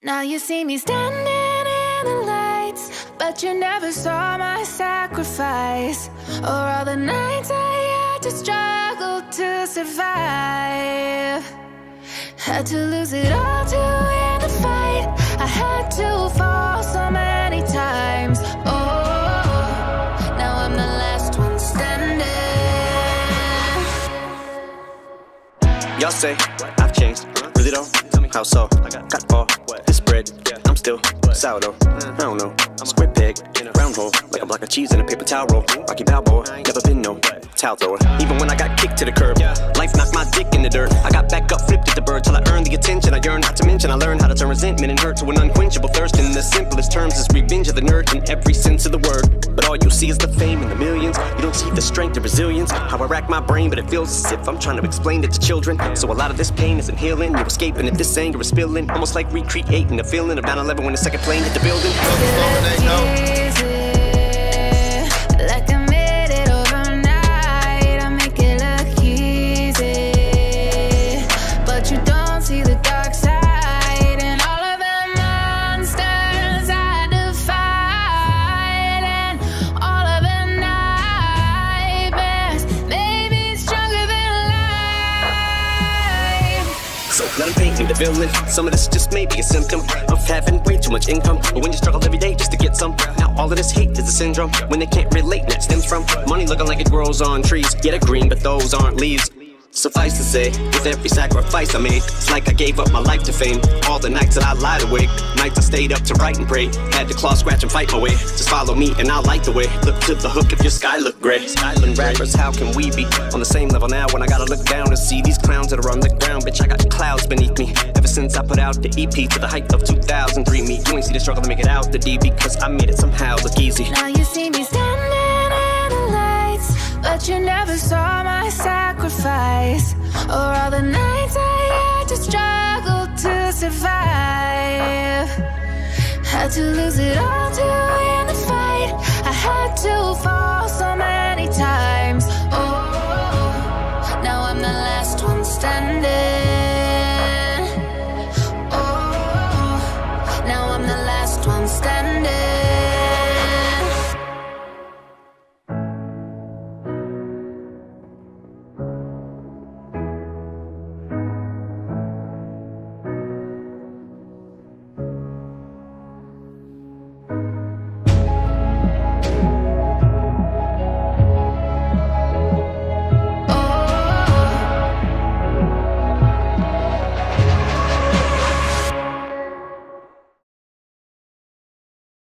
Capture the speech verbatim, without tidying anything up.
Now you see me standing in the lights, but you never saw my sacrifice, or all the nights I had to struggle to survive. Had to lose it all to win the fight. I had to fall so many times. Oh, now I'm the last one standing. Y'all say I've changed, really though? How so? Got all this bread, I'm still sourdough. I don't know, square peg, round hole, like a block of cheese in a paper towel roll. Rocky Balboa, never been no towel thrower. Even when I got kicked to the curb, life knocked my dick in the dirt. I got back up, flipped at the bird till I earned the attention I yearned. Not to mention I learned how to turn resentment and hurt to an unquenchable thirst. In the simplest terms is revenge of the nerd in every sense of the word. But all you see is the fame and the millions. You don't see the strength and resilience. How I rack my brain, but it feels as if I'm trying to explain it to children. So a lot of this pain isn't healing. You're escaping if this anger is spilling. Almost like recreating the feeling of nine eleven when the second plane hit the building. Like I made it overnight. I make it look easy, but you don't see the dark side and all of the monsters I defied, and all of the nightmares made me stronger than life. So let them paint me the villain. Some of this just may be a symptom of having way too much income. But when you struggle every day just to get some, now all of this hate is a syndrome. When they can't relate, and that stems from money looking like it grows on trees. Yeah, they're green, but those aren't leaves. Suffice to say, with every sacrifice I made, it's like I gave up my life to fame. All the nights that I lied awake, nights I stayed up to write and pray. Had to claw, scratch, and fight my way. Just follow me and I'll light the way. Look to the hook if your sky look gray. Skyland rappers, how can we be on the same level now when I gotta look down and see these clowns that are on the ground? Bitch, I got clouds beneath me. Ever since I put out the E P to the height of two thousand three, me, you ain't see the struggle to make it out the D because I made it somehow look easy. Now you see me standing in the lights, but you never saw my sacrifice, or all the nights I had to struggle to survive. Had to lose it all to win the fight. I had to fall so many